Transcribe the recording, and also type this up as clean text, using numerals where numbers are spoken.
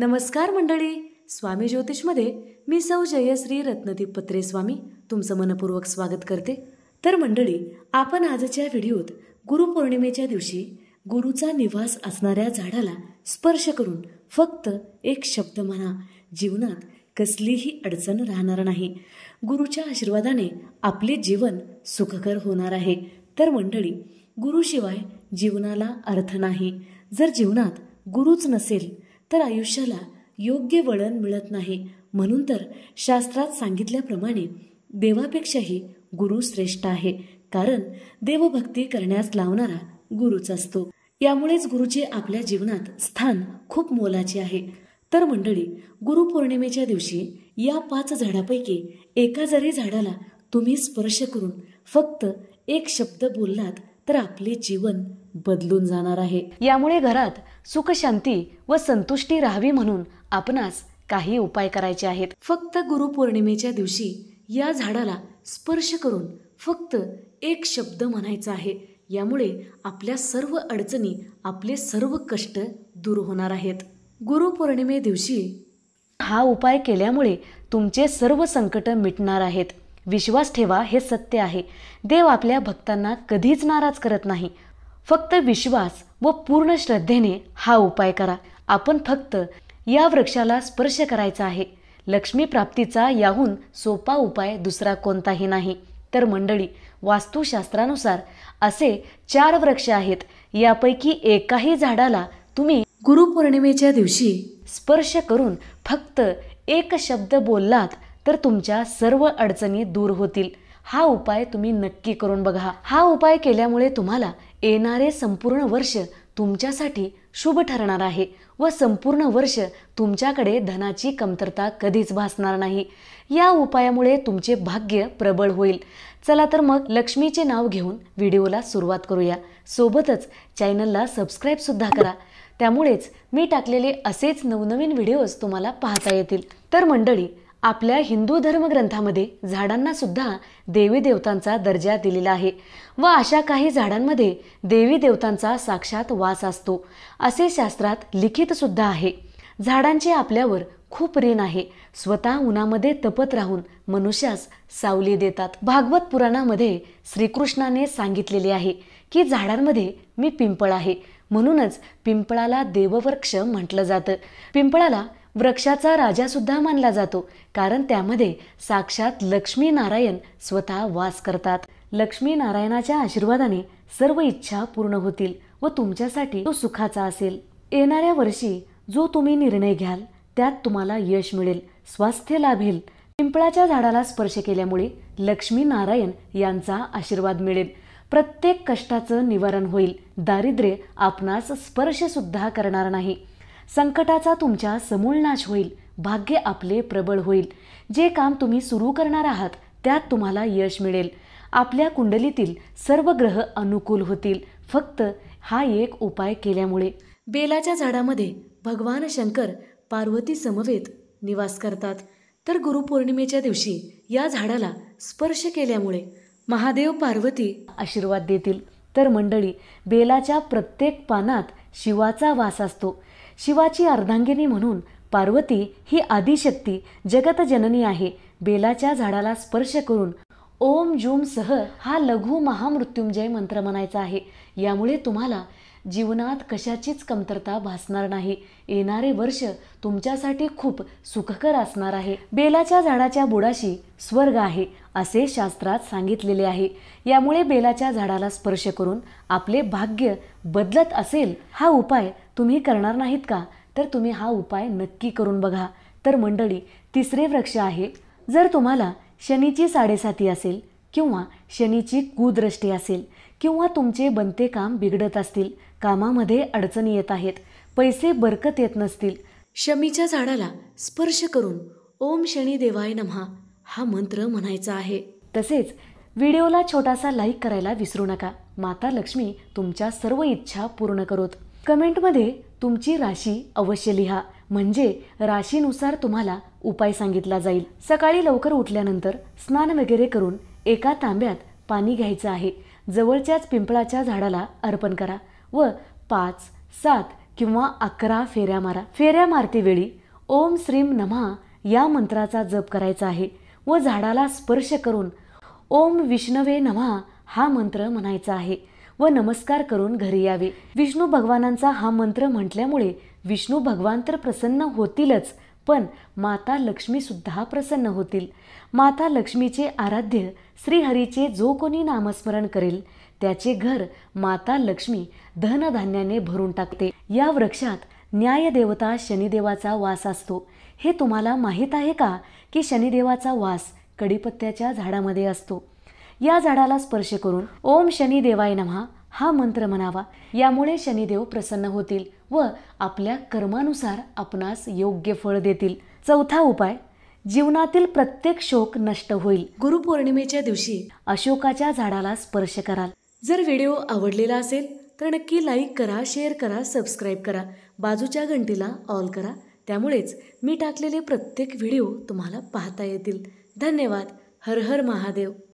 नमस्कार मंडळी, स्वामी ज्योतिषमध्ये मी सौ जयश्री रत्नदीप पत्रे स्वामी तुमचं मनपूर्वक स्वागत करते। तर मंडळी, आपण आजच्या व्हिडिओत गुरुपौर्णिमेच्या दिवशी गुरुचा निवास असणाऱ्या झाडाला स्पर्श करून फक्त एक शब्द म्हणा, जीवनात कसलीही अडचण राहणार नाही। गुरुच्या आशीर्वादाने आपले जीवन सुखकर होणार आहे। तर मंडळी, गुरुशिवाय जीवनाला अर्थ नाही। जर जीवनात गुरुच नसेल तर आयुष्याला योग्य वळण मिळत नाही। म्हणून तर शास्त्रात सांगितल्याप्रमाणे देवापेक्षाही गुरु श्रेष्ठ आहे, कारण देवभक्ती करण्यास लावणारा गुरुच असतो। यामुळेच गुरुचे आपल्या जीवनात स्थान खूप मोलाचे आहे। तर मंडळी, गुरुपौर्णिमेच्या दिवशी या 5 झाडापैकी एका जरी झाडाला तुम्ही स्पर्श करून फक्त एक शब्द बोललात तर आपले जीवन बदलून जाणार आहे। यामुळे घरात सुख शांती व संतुष्टी राहावी म्हणून आपणास काही उपाय करायचे आहेत। फक्त गुरुपौर्णिमेच्या दिवशी या झाडाला स्पर्श करून फक्त एक शब्द म्हणायचा आहे। यामुळे आपल्या सर्व अडचणी, आपले सर्व कष्ट दूर होणार आहेत। गुरुपौर्णिमे दिवशी हा उपाय केल्यामुळे तुमचे सर्व संकट मिटणार आहेत। विश्वास ठेवा, हे सत्य आहे। देव आपल्या भक्तांना कधीच नाराज करत नाही। फक्त विश्वास व पूर्ण श्रद्धेने हा उपाय करा। आपण फक्त या वृक्षाला स्पर्श करायचा आहे। लक्ष्मी प्राप्तीचा याहून सोपा उपाय दुसरा कोणताही नाही। तर मंडळी, वास्तुशास्त्रानुसार असे 4 वृक्ष आहेत। यापैकी एकाही झाडाला तुम्ही गुरुपौर्णिमेच्या दिवशी स्पर्श करून फक्त एक शब्द बोललात तर तुमच्या सर्व अडचणी दूर होतील। हा उपाय तुम्ही नक्की करून बघा। हा उपाय केल्यामुळे तुम्हाला येणारे संपूर्ण वर्ष तुमच्यासाठी शुभ ठरणार आहे व संपूर्ण वर्ष तुमच्याकडे धनाची कमतरता कधीच भासणार नाही। या उपायामुळे तुमचे भाग्य प्रबळ होईल। चला तर मग लक्ष्मीचे नाव घेऊन व्हिडिओला सुरुवात करूया। सोबतच चॅनलला सबस्क्राईब सुद्धा करा, त्यामुळेच मी टाकलेले असेच नवनवीन व्हिडिओज तुम्हाला पाहता येतील। तर मंडळी, आपल्या हिंदू धर्मग्रंथामध्ये झाडांना सुद्धा देवी देवतांचा दर्जा दिलेला आहे व अशा काही झाडांमध्ये देवी देवतांचा साक्षात वास असतो, असे शास्त्रात लिखित सुद्धा आहे। झाडांचे आपल्यावर खूप ऋण आहे। स्वतः उन्हामध्ये तपत राहून मनुष्यास सावली देतात। भागवत पुराणामध्ये श्रीकृष्णाने सांगितलेले आहे की झाडांमध्ये मी पिंपळ आहे, म्हणूनच पिंपळाला देववृक्ष म्हटलं जातं। पिंपळाला वृक्षाचा राजा सुद्धा मानला जातो, कारण त्यामध्ये साक्षात लक्ष्मी नारायण स्वतः वास करतात। लक्ष्मी नारायणाच्या आशीर्वादाने सर्व इच्छा पूर्ण होतील व तुमच्यासाठी तो सुखाचा असेल। येणाऱ्या वर्षी जो तुम्ही निर्णय घ्याल त्यात तुम्हाला यश मिळेल, स्वास्थ्य लाभेल। पिंपळाच्या झाडाला स्पर्श केल्यामुळे लक्ष्मी नारायण यांचा आशीर्वाद मिळेल। प्रत्येक कष्टाचं निवारण होईल। दारिद्र्य आपणास स्पर्श सुद्धा करणार नाही। संकटाचा तुमच्या समूळ नाश होईल। भाग्य आपले प्रबळ होईल। जे काम तुम्ही सुरू करणार आहात त्यात तुम्हाला यश मिळेल। आपल्या कुंडलीतील सर्व ग्रह अनुकूल होतील, फक्त हा एक उपाय केल्यामुळे। बेलाच्या झाडामध्ये भगवान शंकर पार्वती समवेत निवास करतात। तर गुरुपौर्णिमेच्या दिवशी या झाडाला स्पर्श केल्यामुळे महादेव पार्वती आशीर्वाद देतील। तर मंडळी, बेलाच्या प्रत्येक पानात शिवाचा वास असतो। शिवाची अर्धांगिनी म्हणून पार्वती ही आदिशक्ती जगतजननी आहे। बेलाच्या झाडाला स्पर्श करून ओम जूम सह हा लघु महामृत्युंजय मंत्र म्हणायचा आहे। यामुळे तुम्हाला जीवनात कशाचीच कमतरता भासणार नाही। येणारे वर्ष तुमच्यासाठी खूप सुखकर असणार आहे। बेलाच्या झाडाच्या बुडाशी स्वर्ग आहे, असे शास्त्रात सांगितलेले आहे। यामुळे बेलाच्या झाडाला स्पर्श करून आपले भाग्य बदलत असेल, हा उपाय तुम्ही करणार नाहीत का? तर तुम्ही हा उपाय नक्की करून बघा। तर मंडळी, 3रे वृक्ष आहे। जर तुम्हाला शनीची 7.5 असेल किंवा शनीची कुदृष्टी असेल किंवा तुमचे बनते काम बिघडत असतील, कामामध्ये अडचणी येत आहेत, पैसे बरकत येत नसतील, शमीच्या झाडाला स्पर्श करून ओम शनी देवाय नमः हा मंत्र म्हणायचा आहे। तसेच व्हिडिओला छोटासा लाईक करायला विसरू नका। माता लक्ष्मी तुमच्या सर्व इच्छा पूर्ण करोत। कमेंटमध्ये तुमची राशी अवश्य लिहा, म्हणजे राशीनुसार तुम्हाला उपाय सांगितला जाईल। सकाळी लवकर उठल्यानंतर स्नान वगैरे करून एका तांब्यात पाणी घ्यायचं आहे। जवळच्याच पिंपळाच्या झाडाला अर्पण करा व 5, 7 किंवा 11 फेऱ्या मारा. फेऱ्या मारतेवेळी ओम श्रीम नमः या मंत्राचा जप करायचा आहे व झाडाला स्पर्श करून ओम विष्णवे नमः हा मंत्र म्हणायचा आहे व नमस्कार करून घरी यावे. विष्णू भगवानांचा हा मंत्र म्हटल्यामुळे विष्णू भगवान तर प्रसन्न होतीलच, पण माता लक्ष्मी सुद्धा प्रसन्न होतील. माता लक्ष्मीचे आराध्य श्रीहरीचे जो कोणी नामस्मरण करेल त्याचे घर माता लक्ष्मी धनधान्याने भरून टाकते. या वृक्षात न्यायदेवता शनिदेवाचा वास असतो. हे तुम्हाला माहीत आहे का की शनिदेवाचा वास कडीपत्त्याच्या झाडामध्ये असतो. या झाडाला स्पर्श करून ओम शनिदेवाय नमः हा मंत्र म्हणावा. यामुळे शनिदेव प्रसन्न होतील व आपल्या कर्मानुसार आपणास योग्य फळ देतील. चौथा उपाय, जीवनातील प्रत्येक शोक नष्ट होईल. गुरुपौर्णिमेच्या दिवशी अशोकाच्या झाडाला स्पर्श कराल. जर व्हिडिओ आवडलेला असेल तर नक्की लाईक करा, शेअर करा, सबस्क्राईब करा, बाजूच्या घंटीला ऑल करा. त्यामुळेच मी टाकलेले प्रत्येक व्हिडिओ तुम्हाला पाहता येतील. धन्यवाद. हर हर महादेव.